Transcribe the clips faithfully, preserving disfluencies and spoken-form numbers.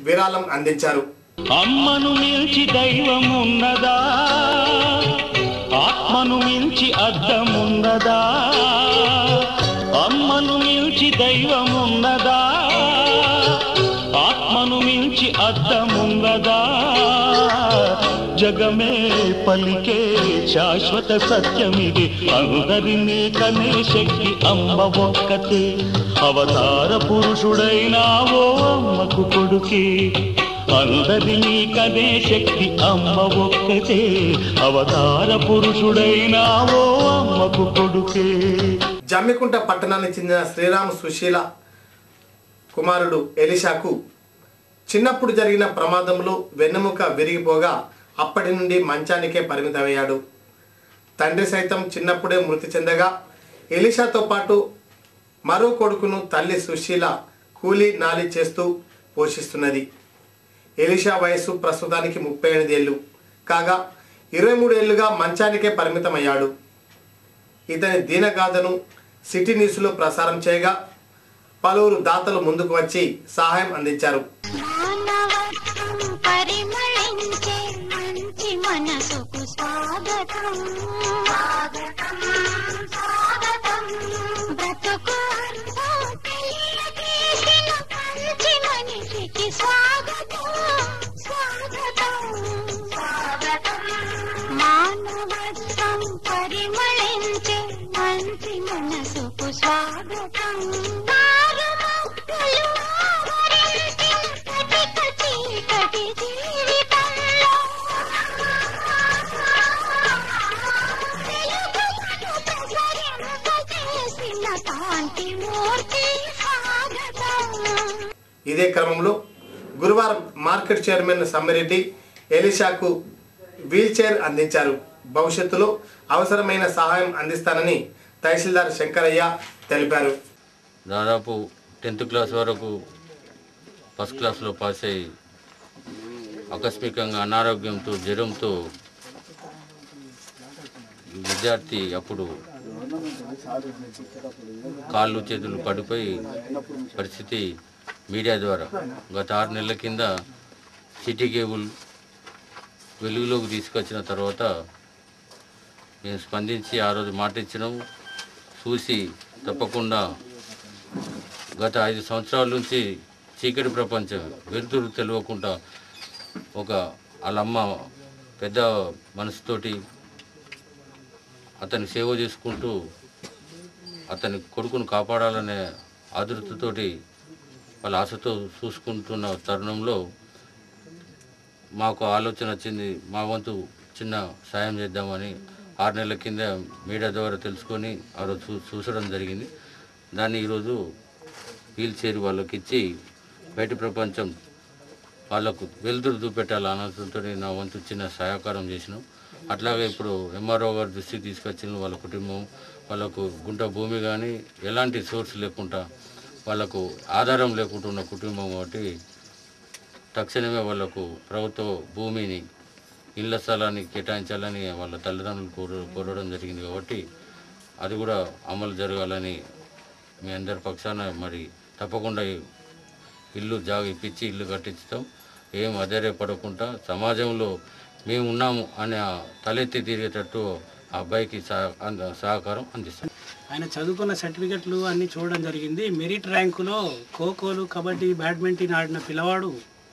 విరాళం అందించారు. అమ్మను మించి దైవం ఉన్నదా, ఆత్మను మించి అద్దం ఉన్నదా, అమ్మను మించి దైవం ఉన్నదా, ఆత్మను మించి అద్దం ఉన్నదా, జగమే పలికే శాశ్వత సత్యమిది, అందరినీ కనే శక్తి అమ్మ ఒక్కతే, అవతార పురుషుడైనావో అమ్మకు కొడుకే, అందరినీ కనే శక్తి అమ్మ ఒక్కతే, అవతార పురుషుడైనావో అమ్మకు కొడుకే. జమ్మికుంట పట్టణానికి చెందిన శ్రీరామ్ సుశీల కుమారుడు ఎలిషాకు చిన్నప్పుడు జరిగిన ప్రమాదంలో వెన్నెముక విరిగిపోగా అప్పటి నుండి మంచానికే పరిమితమయ్యాడు. తండ్రి సైతం చిన్నప్పుడే మృతి చెందగా ఎలిషాతో పాటు మరో కొడుకును తల్లి సుశీల కూలీ నాలి చేస్తూ పోషిస్తున్నది. ఎలిషా వయసు ప్రస్తుతానికి ముప్పై ఎనిమిది ఏళ్ళు కాగా ఇరవై మూడు ఏళ్లుగా మంచానికే పరిమితమయ్యాడు. ఇతని దీనగాథను సిటీ న్యూస్లో ప్రసారం చేయగా పలువురు దాతలు ముందుకు వచ్చి సహాయం అందించారు. ఇదే క్రమంలో గురువారం మార్కెట్ చైర్మన్ సమ్మిరెడ్డి ఎలిషాకు వీల్ చైర్ అందించారు. భవిష్యత్తులో అవసరమైన సహాయం అందిస్తానని తహసీల్దార్ శంకరయ్య తెలిపారు. దాదాపు టెన్త్ క్లాస్ వరకు ఫస్ట్ క్లాస్లో పాస్ అయ్యి ఆకస్మికంగా అనారోగ్యంతో జ్వరంతో విద్యార్థి అప్పుడు కాళ్ళు చేతులు పడిపోయి పరిస్థితి మీడియా ద్వారా గత ఆరు నెలల కింద సిటీ కేబుల్ వెలుగులోకి తీసుకొచ్చిన తర్వాత మేము స్పందించి ఆ రోజు మాట ఇచ్చినాం. చూసి తప్పకుండా గత ఐదు సంవత్సరాల నుంచి చీకటి ప్రపంచం వెలుతురు తెలియకుండా ఒక వాళ్ళమ్మ పెద్ద మనసుతోటి అతని సేవ చేసుకుంటూ అతని కొడుకును కాపాడాలనే ఆదుర్తతోటి వాళ్ళ ఆశతో చూసుకుంటున్న తరుణంలో మాకు ఆలోచన వచ్చింది, మా వంతు చిన్న సాయం చేద్దామని ఆరు నెలల కింద మీడియా ద్వారా తెలుసుకొని ఆ రోజు చూ చూసడం జరిగింది. దాన్ని ఈరోజు వీల్ చైర్ వాళ్ళకి ఇచ్చి బయట ప్రపంచం వాళ్ళకు వెలుతురు చూపెట్టాలి ఆనందంతో నా వంతు చిన్న సహకారం చేసినాం. అట్లాగే ఇప్పుడు ఎంఆర్ఓ గారి దృష్టికి తీసుకొచ్చిన వాళ్ళ కుటుంబం వాళ్ళకు గుంట భూమి కానీ ఎలాంటి సోర్స్ లేకుండా వాళ్ళకు ఆధారం లేకుండా ఉన్న కుటుంబం కాబట్టి తక్షణమే వాళ్ళకు ప్రభుత్వ భూమిని ఇళ్ల స్థలాన్ని కేటాయించాలని వాళ్ళ తల్లిదండ్రులు కోర కోరడం జరిగింది. కాబట్టి అది కూడా అమలు జరగాలని మీ అందరి పక్షాన మరి తప్పకుండా ఇల్లు జాగ ఇప్పించి ఇల్లు కట్టించుతాం. ఏం అధైర్యపడకుండా సమాజంలో మేము ఉన్నాము అనే తలెత్తి తిరిగేటట్టు ఆ అబ్బాయికి సహకారం అందిస్తాం. ఆయన చదువుకున్న సర్టిఫికెట్లు అన్నీ చూడడం జరిగింది. మెరిట్ ర్యాంకులో ఖోఖోలు, కబడ్డీ, బ్యాడ్మింటన్ ఆడిన పిల్లవాడు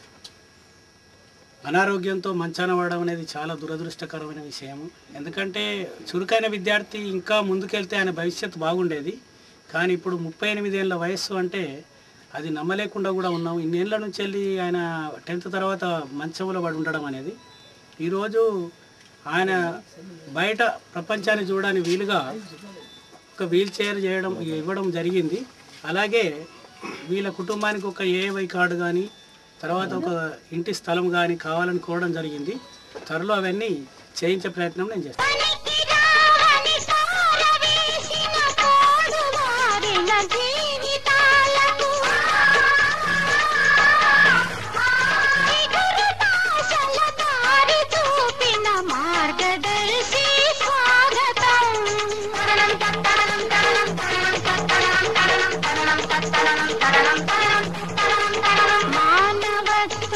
అనారోగ్యంతో మంచాన పడడం అనేది చాలా దురదృష్టకరమైన విషయం. ఎందుకంటే చురుకైన విద్యార్థి ఇంకా ముందుకెళ్తే ఆయన భవిష్యత్తు బాగుండేది. కానీ ఇప్పుడు ముప్పై ఎనిమిది ఏళ్ళ వయస్సు అంటే అది నమ్మలేకుండా కూడా ఉన్నాం. ఇన్నేళ్ల నుంచి వెళ్ళి ఆయన టెన్త్ తర్వాత మంచంలో పడి ఉండడం అనేది ఈరోజు ఆయన బయట ప్రపంచాన్ని చూడడానికి వీలుగా ఒక వీల్ చైర్ చేయడం ఇవ్వడం జరిగింది. అలాగే వీళ్ళ కుటుంబానికి ఒక ఏవై కార్డు కానీ తర్వాత ఒక ఇంటి స్థలం కానీ కావాలని కోరడం జరిగింది. త్వరలో అవన్నీ చేయించే ప్రయత్నం నేను చేస్తాను. మానవత్వం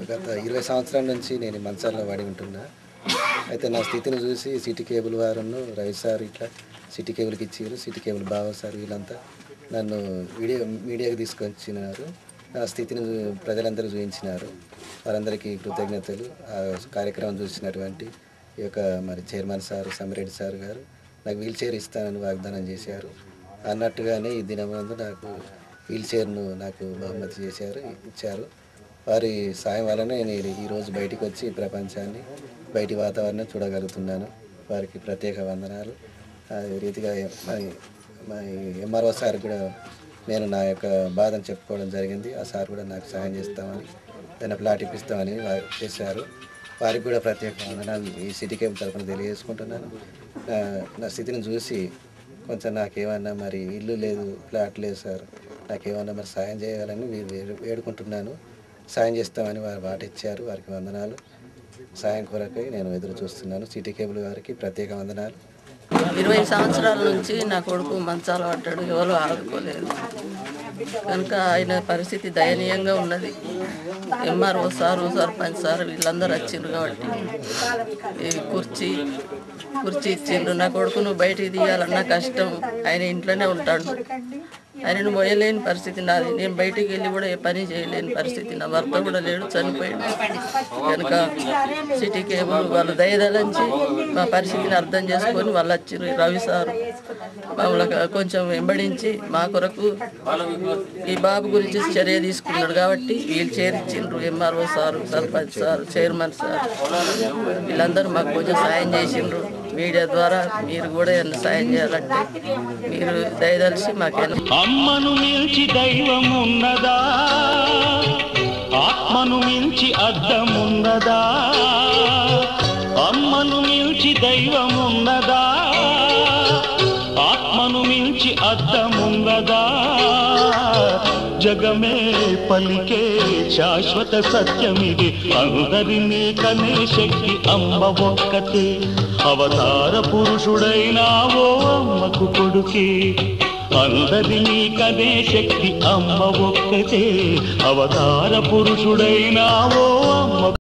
గత ఇరవై సంవత్సరాల నుంచి నేను మంచాల్లో వాడి ఉంటున్నా. అయితే నా స్థితిని చూసి సిటీ కేబుల్ వారును రవి సార్ ఇట్లా సిటీ కేబుల్కి ఇచ్చారు. సిటీ కేబుల్ బావ సార్ వీళ్ళంతా నన్ను వీడియో మీడియాకి తీసుకొచ్చినారు. నా స్థితిని ప్రజలందరూ చూపించినారు. వారందరికీ కృతజ్ఞతలు. ఆ కార్యక్రమం చూసినటువంటి ఈ యొక్క మరి చైర్మన్ సార్ సమిరెడ్డి సార్ గారు నాకు వీల్ చైర్ ఇస్తానని వాగ్దానం చేశారు. అన్నట్టుగానే ఈ దినమందు నాకు వీల్ చైర్ను నాకు బహుమతి చేశారు ఇచ్చారు. వారి సాయం వల్లనే నేను ఈరోజు బయటికి వచ్చి ప్రపంచాన్ని బయటి వాతావరణం చూడగలుగుతున్నాను. వారికి ప్రత్యేక వందనాలు. అదే రీతిగా ఎంఆర్ఓ సార్ కూడా నేను నా యొక్క బాధను చెప్పుకోవడం జరిగింది. ఆ సార్ కూడా నాకు సాయం చేస్తామని దాన్ని ప్లాట్ ఇప్పిస్తామని వారు చేశారు. వారికి కూడా ప్రత్యేక వందనాలు ఈ సిటీ కేబుల్ తరఫున తెలియజేసుకుంటున్నాను. నా స్థితిని చూసి కొంచెం నాకేమన్నా మరి ఇల్లు లేదు, ఫ్లాట్ లేదు సార్, నాకేమన్నా మరి సాయం చేయాలని మీరు వేడుకుంటున్నాను. సాయం చేస్తామని వారు మాట ఇచ్చారు. వారికి వందనాలు. సాయం కొరకై నేను ఎదురు చూస్తున్నాను. సిటీ కేబుల్ వారికి ప్రత్యేక వందనాలు. ఇరవై సంవత్సరాల నుంచి నా కొడుకు మంచాల పడ్డాడు, ఎవరు ఆదుకోలేదు కనుక ఆయన పరిస్థితి దయనీయంగా ఉన్నది. ఎంఆర్ఓ సారు సర్పంచ్ సార్ వీళ్ళందరూ వచ్చిండ్రు కాబట్టి ఈ కుర్చీ కుర్చీ ఇచ్చిండ్రు. నా కొడుకును బయటికి తీయాలన్నా కష్టం, ఆయన ఇంట్లోనే ఉంటాడు. ఆయనను మోయలేని పరిస్థితి నాది. నేను బయటికి వెళ్ళి కూడా ఏ పని చేయలేని పరిస్థితి. నా భర్త కూడా లేడు, చనిపోయాడు. కనుక సిటీ కేబుల్ వాళ్ళు దయదలంచి మా పరిస్థితిని అర్థం చేసుకొని వాళ్ళు వచ్చిర్రు. రవి సారు మమ్మల్ని కొంచెం వెంబడించి మా కొరకు ఈ బాబు గురించి చర్య తీసుకున్నాడు కాబట్టి వీళ్ళు చైర్ ఇచ్చిండ్రు. MRO sir sarpanch sir chairman sir వీళ్ళందరూ మాకు కొంచెం సాయం చేసిండ్రు. మీడియా ద్వారా మీరు కూడా ఏమైనా సాయం చేయాలంటే మీరు దయదలిసి మాకేనా. అమ్మను మించి దైవం ఉన్నదా, ఆత్మను మించి అద్దమున్నదా, అమ్మను మించి దైవం ఉన్నదా, ఆత్మను మించి అద్దమున్నదా, జగమే పలికే శాశ్వత సత్యమిది, అందరినీ కనే శక్తి అమ్మ ఒక్కతే, అవతార పురుషుడైనావో అమ్మకు కొడుకే, అందరినీ కనే శక్తి అమ్మ ఒక్కతే, అవతార పురుషుడైనావో అమ్మ